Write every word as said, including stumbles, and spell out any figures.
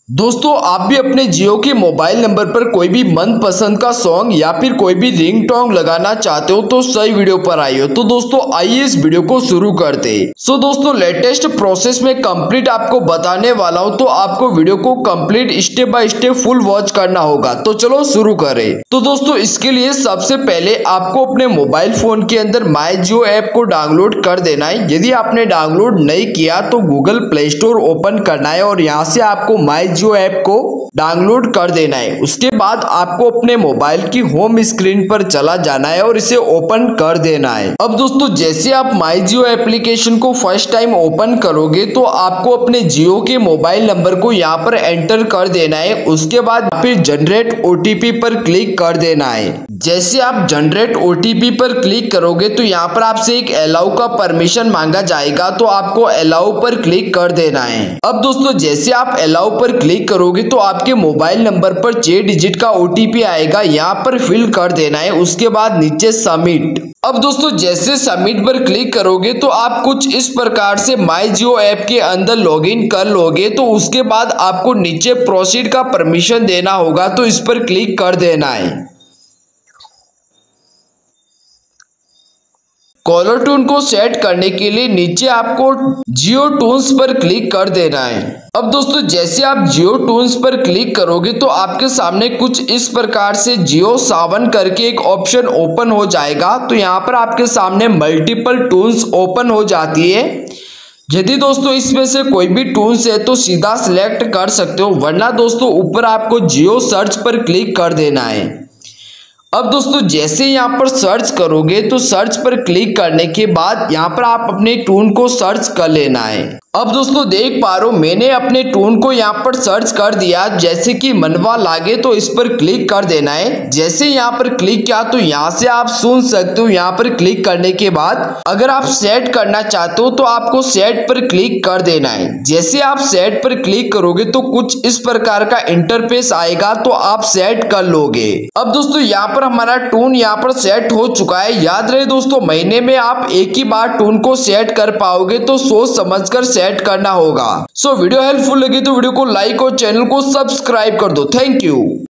दोस्तों आप भी अपने जियो के मोबाइल नंबर पर कोई भी मनपसंद का सॉन्ग या फिर कोई भी रिंगटोन लगाना चाहते हो तो सही वीडियो पर आई हो। तो दोस्तों आइए इस वीडियो को शुरू करते हैं। सो दोस्तों लेटेस्ट प्रोसेस में कंप्लीट आपको बताने वाला हूं, तो आपको वीडियो को complete step by step full watch करना होगा। तो चलो शुरू करें। तो दोस्तों इसके लिए सबसे पहले आपको अपने मोबाइल फोन के अंदर माई जियो ऐप को डाउनलोड कर देना है। यदि आपने डाउनलोड नहीं किया तो गूगल प्ले स्टोर ओपन करना है और यहाँ से आपको माई जियो ऐप को डाउनलोड कर देना है। उसके बाद आपको अपने मोबाइल की होम स्क्रीन पर चला जाना है और इसे ओपन कर देना है। अब दोस्तों जैसे आप माई जियो एप्लीकेशन को फर्स्ट टाइम ओपन करोगे तो आपको अपने जियो के मोबाइल नंबर को यहाँ पर एंटर कर देना है। उसके बाद फिर जनरेट ओटीपी पर क्लिक कर देना है। जैसे आप जनरेट ओटीपी पर क्लिक करोगे तो यहाँ पर आपसे एक अलाउ का परमिशन मांगा जाएगा, तो आपको अलाउ पर क्लिक कर देना है। अब दोस्तों जैसे आप अलाउ पर क्लिक करोगे तो आपके मोबाइल नंबर पर छह डिजिट का ओटीपी आएगा, यहाँ पर फिल कर देना है। उसके बाद नीचे सबमिट। अब दोस्तों जैसे सबमिट पर क्लिक करोगे तो आप कुछ इस प्रकार से माई जियो ऐप के अंदर लॉगिन कर लोगे। तो उसके बाद आपको नीचे प्रोसीड का परमिशन देना होगा, तो इस पर क्लिक कर देना है। कॉलर ट्यून को सेट करने के लिए नीचे आपको जियो टून्स पर क्लिक कर देना है। अब दोस्तों जैसे आप जियो टून्स पर क्लिक करोगे तो आपके सामने कुछ इस प्रकार से जियो सावन करके एक ऑप्शन ओपन हो जाएगा। तो यहाँ पर आपके सामने मल्टीपल टून्स ओपन हो जाती है। यदि दोस्तों इसमें से कोई भी टून्स है तो सीधा सिलेक्ट कर सकते हो, वरना दोस्तों ऊपर आपको जियो सर्च पर क्लिक कर देना है। अब दोस्तों जैसे यहाँ पर सर्च करोगे तो सर्च पर क्लिक करने के बाद यहाँ पर आप अपने टून को सर्च कर लेना है। अब दोस्तों देख पा रहे हो मैंने अपने टून को यहाँ पर सर्च कर दिया, जैसे कि मनवा लागे, तो इस पर क्लिक कर देना है। जैसे यहाँ पर क्लिक किया तो यहाँ से आप सुन सकते हो। यहाँ पर क्लिक करने के बाद अगर आप सेट करना चाहते हो तो आपको सेट पर क्लिक कर देना है। जैसे आप सेट पर क्लिक करोगे तो कुछ इस प्रकार का इंटरफेस आएगा, तो आप सेट कर लोगे। अब दोस्तों यहाँ पर हमारा टून यहाँ पर सेट हो चुका है। याद रहे दोस्तों महीने में आप एक ही बार टून को सेट कर पाओगे, तो सोच समझकर सेट करना होगा। सो वीडियो हेल्पफुल लगी तो वीडियो को लाइक और चैनल को सब्सक्राइब कर दो। Thank you.